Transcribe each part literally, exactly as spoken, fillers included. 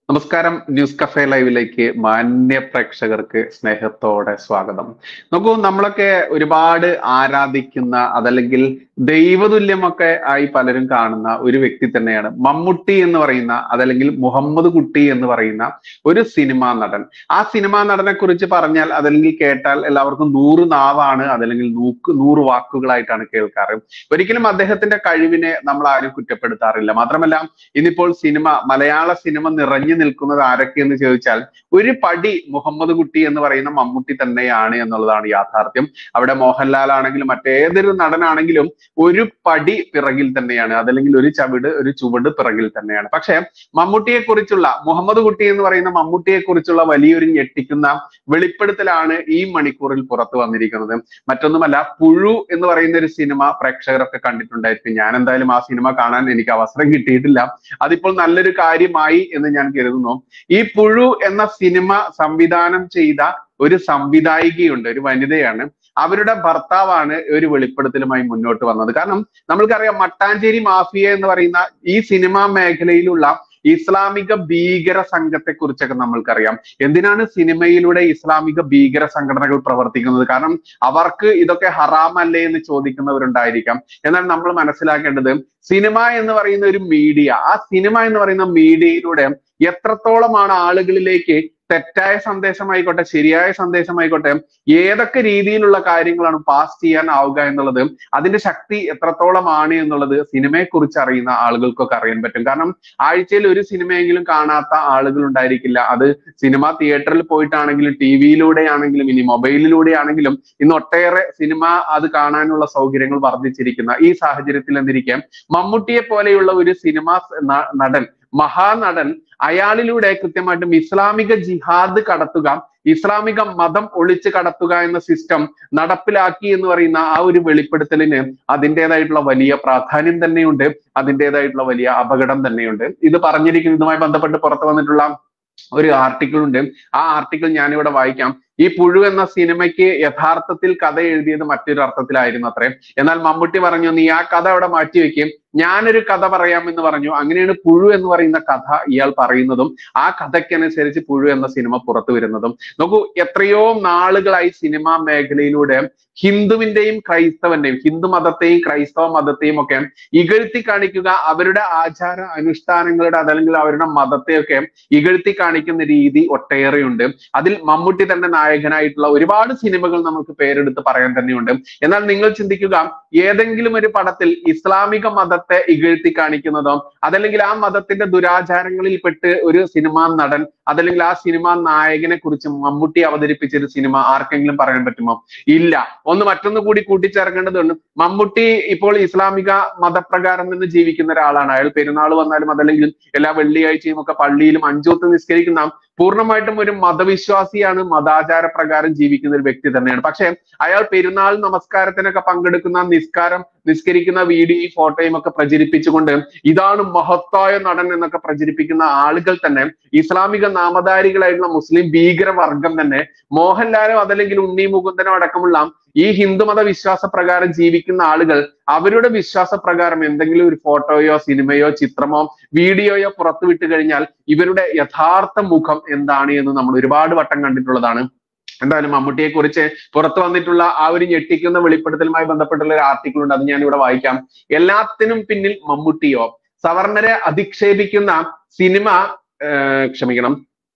നമസ്കാരം. News cafe ലൈവിലേക്ക് മാന്യ പ്രേക്ഷകർക്ക് സ്നേഹത്തോടെ സ്വാഗതം. നോക്കൂ, നമ്മളൊക്കെ ഒരുപാട് ആരാധിക്കുന്ന അതല്ലെങ്കിൽ ദൈവതുല്യമൊക്കെ ആയി പലരും കാണുന്ന ഒരു വ്യക്തി തന്നെയാണ് മമ്മൂട്ടി എന്ന് പറയുന്ന, അതല്ലെങ്കിൽ മുഹമ്മദ് കുട്ടി എന്ന് പറയുന്ന ഒരു സിനിമാ നടൻ. ആ സിനിമാ നടനെ കുറിച്ച് പറഞ്ഞാൽ അതല്ലെങ്കിൽ കേട്ടാൽ എല്ലാവർക്കും നൂറ് നാവാണ്, അതല്ലെങ്കിൽ നൂക്ക് നൂറ് വാക്കുകളായിട്ടാണ് കേൾക്കാറ്. ഒരിക്കലും അദ്ദേഹത്തിന്റെ കഴിവിനെ നമ്മൾ ആരും കുറ്റപ്പെടുത്താറില്ല. മാത്രമല്ല, ഇന്നിപ്പോൾ സിനിമ മലയാള സിനിമ നിറഞ്ഞു നിൽക്കുന്നത് ആരൊക്കെയെന്ന് ചോദിച്ചാൽ ഒരു പടി മുഹമ്മദ് കുട്ടി എന്ന് പറയുന്ന മമ്മൂട്ടി തന്നെയാണ് എന്നുള്ളതാണ് യാഥാർത്ഥ്യം. അവിടെ മോഹൻലാൽ ആണെങ്കിലും മറ്റേതൊരു നടനാണെങ്കിലും ഒരു പടി പിറകിൽ തന്നെയാണ്, അതല്ലെങ്കിൽ ഒരു ചവിട് ഒരു ചുവട് പിറകിൽ തന്നെയാണ്. പക്ഷെ മമ്മൂട്ടിയെ കുറിച്ചുള്ള, മുഹമ്മദ് കുട്ടി എന്ന് പറയുന്ന മമ്മൂട്ടിയെ കുറിച്ചുള്ള വലിയൊരു ഞെട്ടിക്കുന്ന വെളിപ്പെടുത്തലാണ് ഈ മണിക്കൂറിൽ പുറത്തു വന്നിരിക്കുന്നത്. മറ്റൊന്നുമല്ല, പുഴു എന്ന് പറയുന്ന ഒരു സിനിമ പ്രേക്ഷകരൊക്കെ കണ്ടിട്ടുണ്ടായിരിക്കും. ഞാൻ എന്തായാലും ആ സിനിമ കാണാൻ എനിക്ക് അവസരം കിട്ടിയിട്ടില്ല. അതിപ്പോൾ നല്ലൊരു കാര്യമായി എന്ന് ഞാൻ കരുതുന്നു. ഈ പുഴു എന്ന സിനിമ സംവിധാനം ചെയ്ത ഒരു സംവിധായികയുണ്ട്, ഒരു വനിതയാണ്. അവരുടെ ഭർത്താവാണ് ഒരു വെളിപ്പെടുത്തലുമായി മുന്നോട്ട് വന്നത്. കാരണം നമ്മൾക്കറിയാം, മട്ടാഞ്ചേരി മാഫിയ എന്ന് പറയുന്ന ഈ സിനിമാ മേഖലയിലുള്ള ഇസ്ലാമിക ഭീകര സംഘത്തെ കുറിച്ചൊക്കെ നമ്മൾക്കറിയാം. എന്തിനാണ് സിനിമയിലൂടെ ഇസ്ലാമിക ഭീകര സംഘടനകൾ പ്രവർത്തിക്കുന്നത്? കാരണം അവർക്ക് ഇതൊക്കെ ഹറാമല്ലേ എന്ന് ചോദിക്കുന്നവരുണ്ടായിരിക്കാം. എന്നാൽ നമ്മൾ മനസ്സിലാക്കേണ്ടത്, സിനിമ എന്ന് പറയുന്ന ഒരു മീഡിയ, ആ സിനിമ എന്ന് പറയുന്ന മീഡിയയിലൂടെ എത്രത്തോളമാണ് ആളുകളിലേക്ക് തെറ്റായ സന്ദേശമായിക്കോട്ടെ ശരിയായ സന്ദേശമായിക്കോട്ടെ ഏതൊക്കെ രീതിയിലുള്ള കാര്യങ്ങളാണ് പാസ് ചെയ്യാൻ ആവുക എന്നുള്ളത്, അതിന്റെ ശക്തി എത്രത്തോളമാണ് എന്നുള്ളത് സിനിമയെ കുറിച്ച് അറിയുന്ന ആളുകൾക്കൊക്കെ അറിയാൻ പറ്റും. കാരണം ആഴ്ചയിൽ ഒരു സിനിമയെങ്കിലും കാണാത്ത ആളുകൾ ഉണ്ടായിരിക്കില്ല. അത് സിനിമ തിയേറ്ററിൽ പോയിട്ടാണെങ്കിലും ടി വിയിലൂടെ ആണെങ്കിലും ഇനി മൊബൈലിലൂടെ ആണെങ്കിലും ഇന്ന് ഒട്ടേറെ സിനിമ അത് കാണാനുള്ള സൗകര്യങ്ങൾ വർദ്ധിച്ചിരിക്കുന്ന ഈ സാഹചര്യത്തിൽ എന്നിരിക്കെ മമ്മൂട്ടിയെ പോലെയുള്ള ഒരു സിനിമാ നടൻ, മഹാനടൻ, അയാളിലൂടെ കൃത്യമായിട്ടും ഇസ്ലാമിക ജിഹാദ് കടത്തുക, ഇസ്ലാമിക മതം ഒളിച്ച് കടത്തുക എന്ന സിസ്റ്റം നടപ്പിലാക്കി എന്ന് പറയുന്ന ആ ഒരു വെളിപ്പെടുത്തലിന് അതിൻ്റെതായിട്ടുള്ള വലിയ പ്രാധാന്യം തന്നെയുണ്ട്, അതിൻ്റെതായിട്ടുള്ള വലിയ അപകടം തന്നെയുണ്ട്. ഇത് പറഞ്ഞിരിക്കുന്നതുമായി ബന്ധപ്പെട്ട് പുറത്തു വന്നിട്ടുള്ള ഒരു ആർട്ടിക്കിൾ ഉണ്ട്. ആ ആർട്ടിക്കിൾ ഞാനിവിടെ വായിക്കാം. ഈ പുഴു എന്ന സിനിമയ്ക്ക് യഥാർത്ഥത്തിൽ കഥ എഴുതിയത് മറ്റൊരു അർത്ഥത്തിലായിരുന്നു അത്രേ. എന്നാൽ മമ്മൂട്ടി പറഞ്ഞു, നീ ആ കഥ അവിടെ മാറ്റിവെക്കും, ഞാനൊരു കഥ പറയാം എന്ന് പറഞ്ഞു. അങ്ങനെയാണ് പുഴു എന്ന് പറയുന്ന കഥ ഇയാൾ പറയുന്നതും ആ കഥയ്ക്കനുസരിച്ച് പുഴു എന്ന സിനിമ പുറത്തു വരുന്നതും. നോക്കൂ, എത്രയോ നാളുകളായി സിനിമാ മേഖലയിലൂടെ ഹിന്ദുവിന്റെയും ക്രൈസ്തവന്റെയും, ഹിന്ദു മതത്തെയും ക്രൈസ്തവ മതത്തെയും ഒക്കെ ഇകഴ്ത്തി കാണിക്കുക, അവരുടെ ആചാര അനുഷ്ഠാനങ്ങളുടെ അതല്ലെങ്കിൽ അവരുടെ മതത്തെയൊക്കെ ഇകഴ്ത്തി കാണിക്കുന്ന രീതി ഒട്ടേറെയുണ്ട്. അതിൽ മമ്മൂട്ടി തന്നെ നായകനായിട്ടുള്ള ഒരുപാട് സിനിമകൾ നമുക്ക് പേരെടുത്ത് പറയാൻ തന്നെയുണ്ട്. എന്നാൽ നിങ്ങൾ ചിന്തിക്കുക, ഏതെങ്കിലും ഒരു പടത്തിൽ ഇസ്ലാമിക മതത്തെ ഇകഴ്ത്തി കാണിക്കുന്നതോ അതല്ലെങ്കിൽ ആ മതത്തിന്റെ ദുരാചാരങ്ങളിൽ പെട്ട് ഒരു സിനിമാ നടൻ അതല്ലെങ്കിൽ ആ സിനിമാ നായകനെ കുറിച്ച് മമ്മൂട്ടി അവതരിപ്പിച്ച ഒരു സിനിമ ആർക്കെങ്കിലും പറയാൻ പറ്റുമോ? ഇല്ല. ഒന്ന് മറ്റൊന്ന് കൂടി കൂട്ടിച്ചേർക്കേണ്ടതുണ്ട്. മമ്മൂട്ടി ഇപ്പോൾ ഇസ്ലാമിക മതപ്രകാരം നിന്ന് ജീവിക്കുന്ന ഒരാളാണ്. അയാൾ പെരുന്നാൾ വന്നാലും അതല്ലെങ്കിൽ എല്ലാ വെള്ളിയാഴ്ചയും ഒക്കെ പള്ളിയിലും അഞ്ചോത്ത് നിസ്കരിക്കുന്ന പൂർണ്ണമായിട്ടും ഒരു മതവിശ്വാസിയാണ്, മതാചാര പ്രകാരം ജീവിക്കുന്ന ഒരു വ്യക്തി തന്നെയാണ്. പക്ഷെ അയാൾ പെരുന്നാൾ നമസ്കാരത്തിനൊക്കെ പങ്കെടുക്കുന്ന, നിസ്കാരം നിസ്കരിക്കുന്ന വീഡിയോ ഫോട്ടോയും ഒക്കെ പ്രചരിപ്പിച്ചുകൊണ്ട് ഇതാണ് മഹത്തായ നടൻ എന്നൊക്കെ പ്രചരിപ്പിക്കുന്ന ആളുകൾ തന്നെ ഇസ്ലാമിക നാമധാരികളായിട്ടുള്ള മുസ്ലിം ഭീകരവർഗം തന്നെ, മോഹൻലാലോ അതല്ലെങ്കിൽ ഉണ്ണി മുകുന്ദനോ അടക്കമുള്ള ഈ ഹിന്ദുമത വിശ്വാസ പ്രകാരം ജീവിക്കുന്ന ആളുകൾ അവരുടെ വിശ്വാസ പ്രകാരം എന്തെങ്കിലും ഒരു ഫോട്ടോയോ സിനിമയോ ചിത്രമോ വീഡിയോയോ പുറത്തുവിട്ട് കഴിഞ്ഞാൽ ഇവരുടെ യഥാർത്ഥ മുഖം എന്താണ് എന്ന് നമ്മൾ ഒരുപാട് വട്ടം കണ്ടിട്ടുള്ളതാണ്. എന്തായാലും മമ്മൂട്ടിയെ കുറിച്ച് പുറത്തു വന്നിട്ടുള്ള ആ ഒരു ഞെട്ടിക്കുന്ന വെളിപ്പെടുത്തലുമായി ബന്ധപ്പെട്ടുള്ള ഒരു ആർട്ടിക്കിൾ ഉണ്ട്, അത് ഞാൻ ഇവിടെ വായിക്കാം. എല്ലാത്തിനും പിന്നിൽ മമ്മൂട്ടിയോ? സവർണരെ അധിക്ഷേപിക്കുന്ന സിനിമ ക്ഷമിക്കണം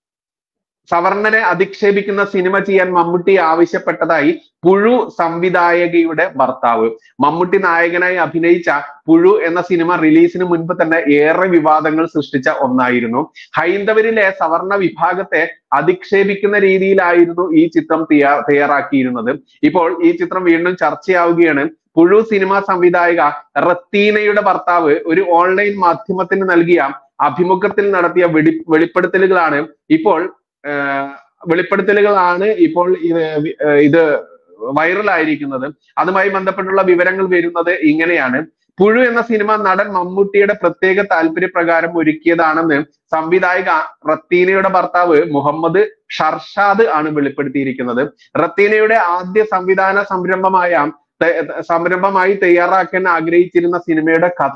സവർണരെ അധിക്ഷേപിക്കുന്ന സിനിമ ചെയ്യാൻ മമ്മൂട്ടി ആവശ്യപ്പെട്ടതായി പുഴു സംവിധായകയുടെ ഭർത്താവ്. മമ്മൂട്ടി നായകനായി അഭിനയിച്ച പുഴു എന്ന സിനിമ റിലീസിന് മുൻപ് തന്നെ ഏറെ വിവാദങ്ങൾ സൃഷ്ടിച്ച ഒന്നായിരുന്നു. ഹൈന്ദവരിലെ സവർണ വിഭാഗത്തെ അധിക്ഷേപിക്കുന്ന രീതിയിലായിരുന്നു ഈ ചിത്രം തയ്യാ തയ്യാറാക്കിയിരുന്നത്. ഇപ്പോൾ ഈ ചിത്രം വീണ്ടും ചർച്ചയാവുകയാണ്. പുഴു സിനിമ സംവിധായക റത്തീനയുടെ ഭർത്താവ് ഒരു ഓൺലൈൻ മാധ്യമത്തിന് നൽകിയ അഭിമുഖത്തിൽ നടത്തിയ വെളി വെളിപ്പെടുത്തലുകളാണ് ഇപ്പോൾ വെളിപ്പെടുത്തലുകളാണ് ഇപ്പോൾ ഇത് വൈറലായിരിക്കുന്നത്. അതുമായി ബന്ധപ്പെട്ടുള്ള വിവരങ്ങൾ വരുന്നത് ഇങ്ങനെയാണ്. പുഴു എന്ന സിനിമ നടൻ മമ്മൂട്ടിയുടെ പ്രത്യേക താല്പര്യപ്രകാരം ഒരുക്കിയതാണെന്ന് സംവിധായിക റത്തീനയുടെ ഭർത്താവ് മുഹമ്മദ് ഷർഷാദ് ആണ് വെളിപ്പെടുത്തിയിരിക്കുന്നത്. റത്തീനയുടെ ആദ്യ സംവിധാന സംരംഭമായ സംരംഭമായി തയ്യാറാക്കാൻ ആഗ്രഹിച്ചിരുന്ന സിനിമയുടെ കഥ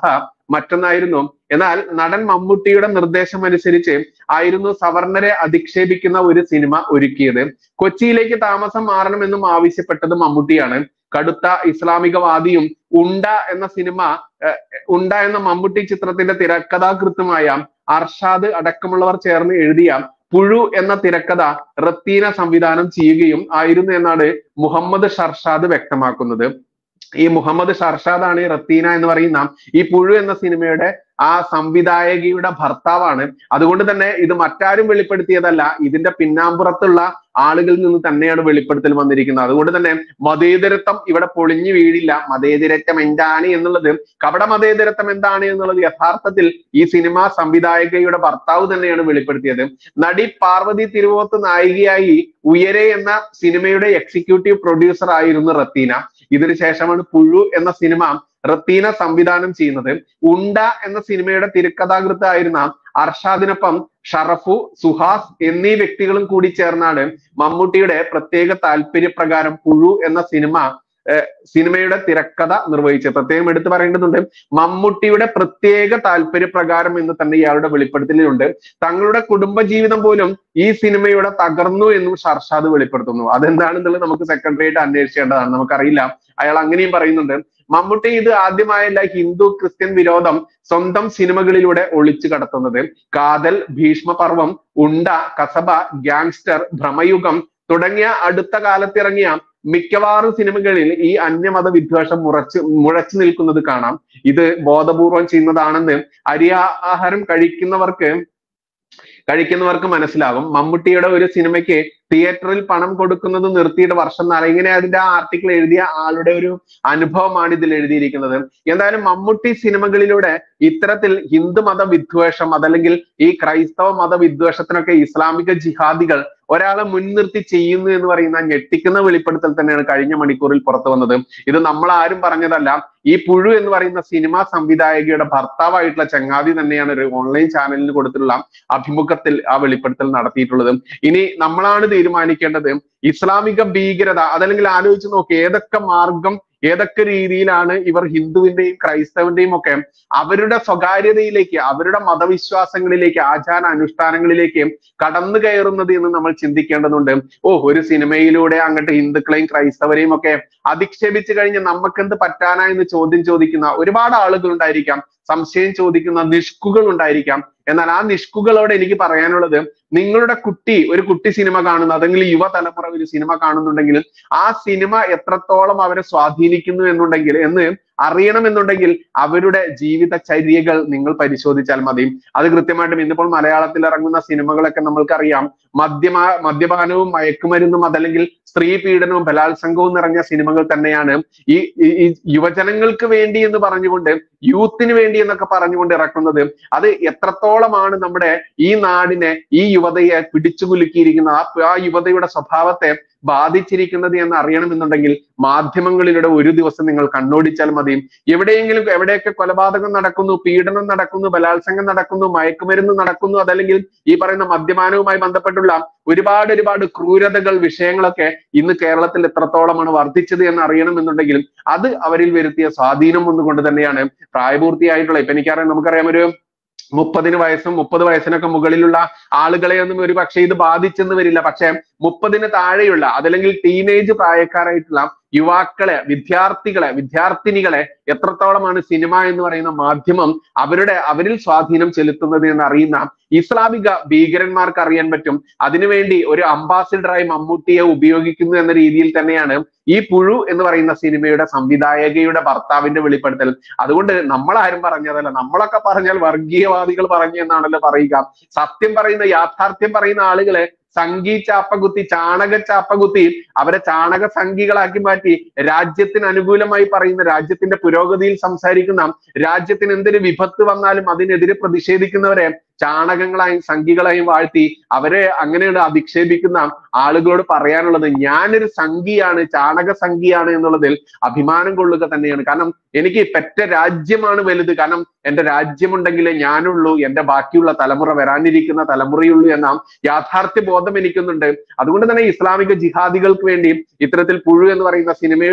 മറ്റൊന്നായിരുന്നു. എന്നാൽ നടൻ മമ്മൂട്ടിയുടെ നിർദ്ദേശം അനുസരിച്ച് ആയിരുന്നു സവർണരെ അധിക്ഷേപിക്കുന്ന ഒരു സിനിമ ഒരുക്കിയത്. കൊച്ചിയിലേക്ക് താമസം മാറണമെന്നും ആവശ്യപ്പെട്ടത് മമ്മൂട്ടിയാണ്. കടുത്ത ഇസ്ലാമികവാദിയും ഉണ്ട എന്ന സിനിമ ഉണ്ട എന്ന മമ്മൂട്ടി ചിത്രത്തിന്റെ തിരക്കഥാകൃത്തുമായ അർഷാദ് അടക്കമുള്ളവർ ചേർന്ന് എഴുതിയ പുഴു എന്ന തിരക്കഥ റത്തീന സംവിധാനം ചെയ്യുകയും ആയിരുന്നു എന്നാണ് മുഹമ്മദ് ഷർഷാദ് വ്യക്തമാക്കുന്നത്. ഈ മുഹമ്മദ് ഷർഷാദാണ് ഈ റത്തീന എന്ന് പറയുന്ന ഈ പുഴു എന്ന സിനിമയുടെ ആ സംവിധായകയുടെ ഭർത്താവാണ്. അതുകൊണ്ട് തന്നെ ഇത് മറ്റാരും വെളിപ്പെടുത്തിയതല്ല, ഇതിന്റെ പിന്നാമ്പുറത്തുള്ള ആളുകളിൽ നിന്ന് തന്നെയാണ് വെളിപ്പെടുത്തൽ വന്നിരിക്കുന്നത്. അതുകൊണ്ട് തന്നെ മതേതരത്വം ഇവിടെ പൊളിഞ്ഞു വീഴില്ല. മതേതരത്വം എന്താണ് എന്നുള്ളത്, കപട മതേതരത്വം എന്താണ് എന്നുള്ളത് യഥാർത്ഥത്തിൽ ഈ സിനിമാ സംവിധായകയുടെ ഭർത്താവ് തന്നെയാണ് വെളിപ്പെടുത്തിയത്. നടി പാർവതി തിരുവോത്ത് നായികയായി ഉയരെ എന്ന സിനിമയുടെ എക്സിക്യൂട്ടീവ് പ്രൊഡ്യൂസർ ആയിരുന്നു റത്തീന. ഇതിനു ശേഷമാണ് പുഴു എന്ന സിനിമ റത്തീന സംവിധാനം ചെയ്യുന്നത്. ഉണ്ട എന്ന സിനിമയുടെ തിരക്കഥാകൃത്തായിരുന്ന അർഷാദിനൊപ്പം ഷറഫു, സുഹാസ് എന്നീ വ്യക്തികളും കൂടി ചേർന്നാണ് മമ്മൂട്ടിയുടെ പ്രത്യേക താല്പര്യപ്രകാരം പുഴു എന്ന സിനിമ സിനിമയുടെ തിരക്കഥ നിർവഹിച്ചത്. പ്രത്യേകം എടുത്തു പറയേണ്ടതുണ്ട്, മമ്മൂട്ടിയുടെ പ്രത്യേക താല്പര്യപ്രകാരം എന്ന് തന്നെ ഇയാളുടെ വെളിപ്പെടുത്തലുണ്ട്. തങ്ങളുടെ കുടുംബജീവിതം പോലും ഈ സിനിമയുടെ തകർന്നു എന്നും ഷർഷാദ് വെളിപ്പെടുത്തുന്നു. അതെന്താണെന്നുള്ളത് നമുക്ക് സെക്കൻഡറി അന്വേഷിക്കേണ്ടതാണ്, നമുക്കറിയില്ല. അയാൾ അങ്ങനെയും പറയുന്നുണ്ട്. മമ്മൂട്ടി ഇത് ആദ്യമായല്ല ഹിന്ദു ക്രിസ്ത്യൻ വിരോധം സ്വന്തം സിനിമകളിലൂടെ ഒളിച്ചു കടത്തുന്നത്. കാതൽ, ഭീഷ്മപർവം, ഉണ്ട, കസബ, ഗ്യാങ്സ്റ്റർ, ഭ്രമയുഗം തുടങ്ങിയ അടുത്ത കാലത്തിറങ്ങിയ മിക്കവാറും സിനിമകളിൽ ഈ അന്യമത വിദ്വേഷം മുറച്ച് മുഴച്ചു നിൽക്കുന്നത് കാണാം. ഇത് ബോധപൂർവം ചെയ്യുന്നതാണെന്ന് അരിയാഹാരം കഴിക്കുന്നവർക്ക് കഴിക്കുന്നവർക്ക് മനസ്സിലാകും. മമ്മൂട്ടിയുടെ ഒരു സിനിമയ്ക്ക് തിയേറ്ററിൽ പണം കൊടുക്കുന്നത് നിർത്തിയിട്ട് വർഷം നാളെ, ഇങ്ങനെ അതിന്റെ ആ ആർട്ടിക്കിൾ എഴുതിയ ആളുടെ ഒരു അനുഭവമാണ് ഇതിൽ എഴുതിയിരിക്കുന്നത്. എന്തായാലും മമ്മൂട്ടി സിനിമകളിലൂടെ ഇത്തരത്തിൽ ഹിന്ദു മത വിദ്വേഷം അതല്ലെങ്കിൽ ഈ ക്രൈസ്തവ മത വിദ്വേഷത്തിനൊക്കെ ഇസ്ലാമിക ജിഹാദികൾ ഒരാളെ മുൻനിർത്തി ചെയ്യുന്നു എന്ന് പറയുന്ന ഞെട്ടിക്കുന്ന വെളിപ്പെടുത്തൽ തന്നെയാണ് കഴിഞ്ഞ മണിക്കൂറിൽ പുറത്തു വന്നത്. ഇത് നമ്മൾ ആരും പറഞ്ഞതല്ല, ഈ പുഴു എന്ന് പറയുന്ന സിനിമാ സംവിധായകയുടെ ഭർത്താവായിട്ടുള്ള ചങ്ങാതി തന്നെയാണ് ഒരു ഓൺലൈൻ ചാനലിന് കൊടുത്തിട്ടുള്ള അഭിമുഖത്തിൽ ആ വെളിപ്പെടുത്തൽ നടത്തിയിട്ടുള്ളത്. ഇനി നമ്മളാണ് തീരുമാനിക്കേണ്ടത് ഇസ്ലാമിക ഭീകരത അതല്ലെങ്കിൽ ആലോചിച്ച് നോക്കി ഏതൊക്കെ മാർഗം ഏതൊക്കെ രീതിയിലാണ് ഇവർ ഹിന്ദുവിന്റെയും ക്രൈസ്തവന്റെയും ഒക്കെ അവരുടെ സ്വകാര്യതയിലേക്ക് അവരുടെ മതവിശ്വാസങ്ങളിലേക്ക് ആചാര അനുഷ്ഠാനങ്ങളിലേക്ക് കടന്നു കയറുന്നത് എന്ന് നമ്മൾ ചിന്തിക്കേണ്ടതുണ്ട്. ഓ, ഒരു സിനിമയിലൂടെ അങ്ങോട്ട് ഹിന്ദുക്കളെയും ക്രൈസ്തവരെയും ഒക്കെ അധിക്ഷേപിച്ചു കഴിഞ്ഞ് നമുക്കെന്ത് പറ്റാനാ എന്ന് ചോദ്യം ചോദിക്കുന്ന ഒരുപാട് ആളുകൾ ഉണ്ടായിരിക്കാം, സംശയം ചോദിക്കുന്ന നിഷ്കുകൾ ഉണ്ടായിരിക്കാം. എന്നാൽ ആ നിഷ്കുകളോട് എനിക്ക് പറയാനുള്ളത്, നിങ്ങളുടെ കുട്ടി ഒരു കുട്ടി സിനിമ കാണുന്നു അല്ലെങ്കിൽ യുവതലമുറ ഒരു സിനിമ കാണുന്നുണ്ടെങ്കിൽ ആ സിനിമ എത്രത്തോളം അവരെ സ്വാധീനിക്കുന്നു എന്നുണ്ടെങ്കിൽ എന്ന് അറിയണമെന്നുണ്ടെങ്കിൽ അവരുടെ ജീവിതചര്യകൾ നിങ്ങൾ പരിശോധിച്ചാൽ മതി. അത് കൃത്യമായിട്ടും ഇന്നിപ്പോൾ മലയാളത്തിൽ ഇറങ്ങുന്ന സിനിമകളൊക്കെ നമ്മൾക്കറിയാം, മദ്യമാ മദ്യപാനവും മയക്കുമരുന്നും അതല്ലെങ്കിൽ സ്ത്രീ പീഡനവും ബലാത്സംഗവും നിറഞ്ഞ സിനിമകൾ തന്നെയാണ് ഈ യുവജനങ്ങൾക്ക് വേണ്ടി എന്ന് പറഞ്ഞുകൊണ്ട് യൂത്തിന് വേണ്ടി എന്നൊക്കെ പറഞ്ഞുകൊണ്ട് ഇറക്കുന്നത്. അത് എത്രത്തോളമാണ് നമ്മുടെ ഈ നാടിനെ ഈ യുവതയെ പിടിച്ചു കുലുക്കിയിരിക്കുന്ന ആ ആ യുവതയുടെ സ്വഭാവത്തെ ബാധിച്ചിരിക്കുന്നത് എന്ന് അറിയണമെന്നുണ്ടെങ്കിൽ മാധ്യമങ്ങളിലൂടെ ഒരു ദിവസം നിങ്ങൾ കണ്ണോടിച്ചാൽ മതി. എവിടെയെങ്കിലും എവിടെയൊക്കെ കൊലപാതകം നടക്കുന്നു, പീഡനം നടക്കുന്നു, ബലാത്സംഗം നടക്കുന്നു, മയക്കുമരുന്ന് നടക്കുന്നു, അതല്ലെങ്കിൽ ഈ പറയുന്ന മദ്യപാനവുമായി ബന്ധപ്പെട്ടുള്ള ഒരുപാട് ഒരുപാട് ക്രൂരതകൾ വിഷയങ്ങളൊക്കെ ഇന്ന് കേരളത്തിൽ എത്രത്തോളമാണ് വർദ്ധിച്ചത് എന്ന് അറിയണമെന്നുണ്ടെങ്കിൽ അത് അവരിൽ വരുത്തിയ സ്വാധീനം ഒന്നുകൊണ്ട് തന്നെയാണ്. പ്രായപൂർത്തിയായിട്ടുള്ള ഇപ്പൊ എനിക്കറിയാം നമുക്കറിയാം ഒരു മുപ്പതിന് വയസ്സും മുപ്പത് വയസ്സിനൊക്കെ മുകളിലുള്ള ആളുകളെ ഒന്നും ഒരു പക്ഷേ ഇത് ബാധിച്ചെന്ന് വരില്ല. പക്ഷെ മുപ്പതിന് താഴെയുള്ള അതല്ലെങ്കിൽ ടീനേജ് പ്രായക്കാരായിട്ടുള്ള യുവാക്കളെ, വിദ്യാർത്ഥികളെ, വിദ്യാർത്ഥിനികളെ എത്രത്തോളമാണ് സിനിമ എന്ന് പറയുന്ന മാധ്യമം അവരുടെ അവരിൽ സ്വാധീനം ചെലുത്തുന്നത് എന്ന് അറിയുന്ന ഇസ്ലാമിക ഭീകരന്മാർക്ക് അറിയാൻ പറ്റും. അതിനുവേണ്ടി ഒരു അംബാസിഡറായി മമ്മൂട്ടിയെ ഉപയോഗിക്കുന്നു എന്ന രീതിയിൽ തന്നെയാണ് ഈ പുഴു എന്ന് പറയുന്ന സിനിമയുടെ സംവിധായകയുടെ ഭർത്താവിന്റെ വെളിപ്പെടുത്തൽ. അതുകൊണ്ട് നമ്മൾ ആരും പറഞ്ഞതല്ല, നമ്മളൊക്കെ പറഞ്ഞാൽ വർഗീയവാദികൾ പറഞ്ഞു എന്നാണല്ലോ പറയുക. സത്യം പറയുന്ന യാഥാർത്ഥ്യം പറയുന്ന ആളുകളെ സംഘി ചാപ്പകുത്തി ചാണക ചാപ്പകുത്തി അവരെ ചാണക സംഘികളാക്കി മാറ്റി രാജ്യത്തിന് അനുകൂലമായി പറയുന്ന, രാജ്യത്തിന്റെ പുരോഗതിയിൽ സംസാരിക്കുന്ന, രാജ്യത്തിന് എന്തൊരു വിപത്ത് വന്നാലും അതിനെതിരെ പ്രതിഷേധിക്കുന്നവരെ ചാണകങ്ങളായും സംഘികളായും വാഴ്ത്തി അവരെ അങ്ങനെയാണ് അധിക്ഷേപിക്കുന്ന ആളുകളോട് പറയാനുള്ളത്, ഞാനൊരു സംഘിയാണ്, ചാണക സംഘിയാണ് എന്നുള്ളതിൽ അഭിമാനം കൊള്ളുക തന്നെയാണ്. കാരണം എനിക്ക് പെറ്റ രാജ്യമാണ് വലുത്. കാരണം എന്റെ രാജ്യമുണ്ടെങ്കിലേ ഞാനുള്ളൂ, എന്റെ ബാക്കിയുള്ള തലമുറ വരാനിരിക്കുന്ന തലമുറയുള്ളൂ എന്ന യാഥാർത്ഥ്യ ബോധം എനിക്കുന്നുണ്ട്. അതുകൊണ്ട് തന്നെ ഇസ്ലാമിക ജിഹാദികൾക്ക് വേണ്ടി ഇത്തരത്തിൽ പുഴു എന്ന് പറയുന്ന സിനിമയുടെ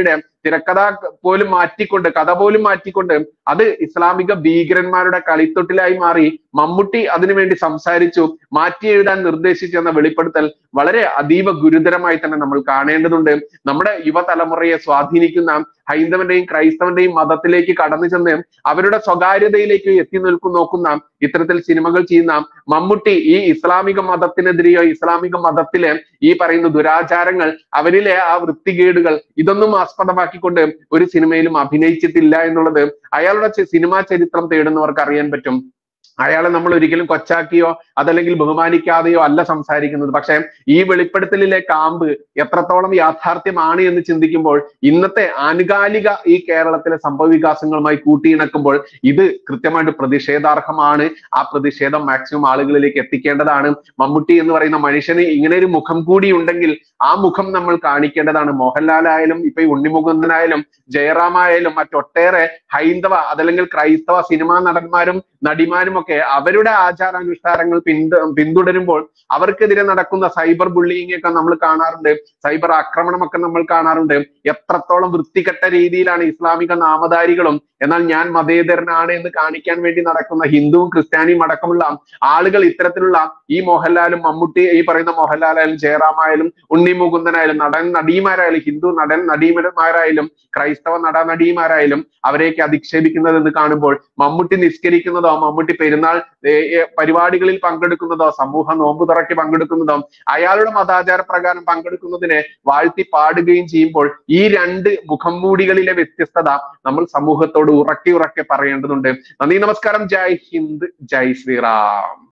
തിരക്കഥ പോലും മാറ്റിക്കൊണ്ട്, കഥ പോലും മാറ്റിക്കൊണ്ട് അത് ഇസ്ലാമിക ഭീകരന്മാരുടെ കളിത്തൊട്ടിലായി മാറി. മമ്മൂട്ടി അതിനുവേണ്ടി സംസാരിച്ചു, മാറ്റി എഴുതാൻ നിർദ്ദേശിച്ചു എന്ന വെളിപ്പെടുത്തൽ വളരെ അതീവ ഗുരുതരമായി തന്നെ നമ്മൾ കാണേണ്ടതുണ്ട്. നമ്മുടെ യുവതലമുറയെ സ്വാധീനിക്കുന്ന ഹൈന്ദവന്റെയും ക്രൈസ്തവന്റെയും മതത്തിലേക്ക് കടന്നു ചെന്ന് അവരുടെ സ്വകാര്യതയിലേക്ക് എത്തി നിൽക്കും നോക്കുന്ന ഇത്തരത്തിൽ സിനിമകൾ ചെയ്യുന്ന മമ്മൂട്ടി ഈ ഇസ്ലാമിക മതത്തിനെതിരെയോ ഇസ്ലാമിക മതത്തിലെ ഈ പറയുന്ന ദുരാചാരങ്ങൾ, അവരിലെ ആ വൃത്തികേടുകൾ, ഇതൊന്നും ആസ്പദമാക്കിക്കൊണ്ട് ഒരു സിനിമയിലും അഭിനയിച്ചിട്ടില്ല എന്നുള്ളത് അയാളുടെ സിനിമാ ചരിത്രം തേടുന്നവർക്ക് അറിയാൻ പറ്റും. അയാളെ നമ്മൾ ഒരിക്കലും കൊച്ചാക്കിയോ അതല്ലെങ്കിൽ ബഹുമാനിക്കാതെയോ അല്ല സംസാരിക്കുന്നത്. പക്ഷെ ഈ വെളിപ്പെടുത്തലിലെ കാമ്പ് എത്രത്തോളം യാഥാർത്ഥ്യമാണ് എന്ന് ചിന്തിക്കുമ്പോൾ, ഇന്നത്തെ ആനുകാലിക ഈ കേരളത്തിലെ സംഭവ വികാസങ്ങളുമായി കൂട്ടിയിണക്കുമ്പോൾ ഇത് കൃത്യമായിട്ട് പ്രതിഷേധാർഹമാണ്. ആ പ്രതിഷേധം മാക്സിമം ആളുകളിലേക്ക് എത്തിക്കേണ്ടതാണ്. മമ്മൂട്ടി എന്ന് പറയുന്ന മനുഷ്യന് ഇങ്ങനെ ഒരു മുഖം കൂടി ഉണ്ടെങ്കിൽ ആ മുഖം നമ്മൾ കാണിക്കേണ്ടതാണ്. മോഹൻലാൽ ആയാലും ഇപ്പൊ ഈ ഉണ്ണിമുകുന്ദനായാലും ജയറാമായാലും മറ്റൊട്ടേറെ ഹൈന്ദവ അതല്ലെങ്കിൽ ക്രൈസ്തവ സിനിമാ നടന്മാരും നടിമാരും ഒക്കെ അവരുടെ ആചാരാനുഷ്ഠാനങ്ങൾ പിന്തു പിന്തുടരുമ്പോൾ അവർക്കെതിരെ നടക്കുന്ന സൈബർ ബുള്ളിയിങ് ഒക്കെ നമ്മൾ കാണാറുണ്ട്, സൈബർ ആക്രമണമൊക്കെ നമ്മൾ കാണാറുണ്ട്. എത്രത്തോളം വൃത്തികെട്ട രീതിയിലാണ് ഇസ്ലാമിക നാമധാരികളും എന്നാൽ ഞാൻ മതേതരനാണ് എന്ന് കാണിക്കാൻ വേണ്ടി നടക്കുന്ന ഹിന്ദുവും ക്രിസ്ത്യാനിയും അടക്കമുള്ള ആളുകൾ ഇത്തരത്തിലുള്ള ഈ മോഹൻലാലും മമ്മൂട്ടി, ഈ പറയുന്ന മോഹൻലാലായാലും ജയറാമായാലും ഉണ്ണി മുകുന്ദനായാലും നടൻ നടിമാരായാലും ഹിന്ദു നടൻ നടിമാരായാലും ക്രൈസ്തവ നടനടിമാരായാലും അവരെയൊക്കെ അധിക്ഷേപിക്കുന്നത് എന്ന് കാണുമ്പോൾ, മമ്മൂട്ടി നിസ്കരിക്കുന്നതോ മമ്മൂട്ടി പെരുന്നാൾ പരിപാടികളിൽ പങ്കെടുക്കുന്നതോ സമൂഹ നോമ്പുതുറയ്ക്ക് പങ്കെടുക്കുന്നതോ അയാളുടെ മതാചാര പ്രകാരം പങ്കെടുക്കുന്നതിനെ വാഴ്ത്തി പാടുകയും ചെയ്യുമ്പോൾ ഈ രണ്ട് മുഖം മൂടികളിലെ വ്യത്യസ്തത നമ്മൾ സമൂഹത്തോട് ഉറക്കെ ഉറക്കെ പറയേണ്ടതുണ്ട്. നന്ദി, നമസ്കാരം, ജയ് ഹിന്ദ്, ജയ് ശ്രീറാം.